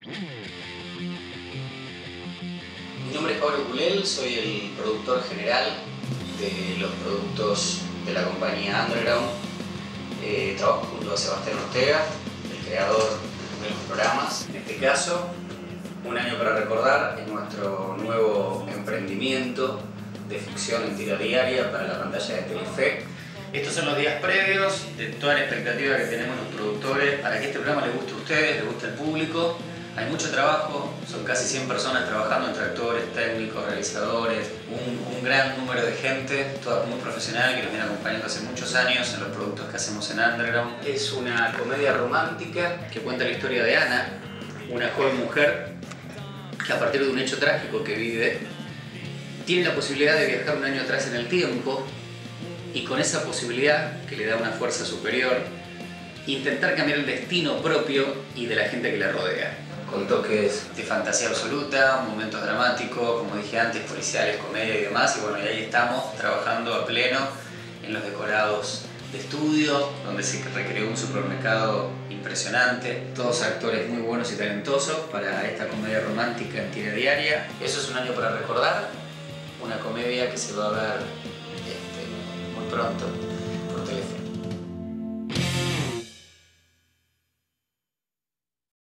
Mi nombre es Pablo Culel, soy el productor general de los productos de la compañía Underground. Trabajo junto a Sebastián Ortega, el creador de los programas. En este caso, Un año para recordar es nuestro nuevo emprendimiento de ficción en tira diaria para la pantalla de Telefe. Estos son los días previos de toda la expectativa que tenemos los productores para que este programa les guste a ustedes, les guste al público. Hay mucho trabajo, son casi 100 personas trabajando entre actores, técnicos, realizadores, un gran número de gente, toda muy profesional, que nos viene acompañando hace muchos años en los productos que hacemos en Underground. Es una comedia romántica que cuenta la historia de Ana, una joven mujer que a partir de un hecho trágico que vive, tiene la posibilidad de viajar un año atrás en el tiempo y con esa posibilidad, que le da una fuerza superior, intentar cambiar el destino propio y de la gente que la rodea. Con toques de fantasía absoluta, momentos dramáticos, como dije antes, policiales, comedia y demás. Y bueno, y ahí estamos trabajando a pleno en los decorados de estudio, donde se recreó un supermercado impresionante. Todos actores muy buenos y talentosos para esta comedia romántica en tira diaria. Eso es Un año para recordar, una comedia que se va a ver muy pronto por Telefe.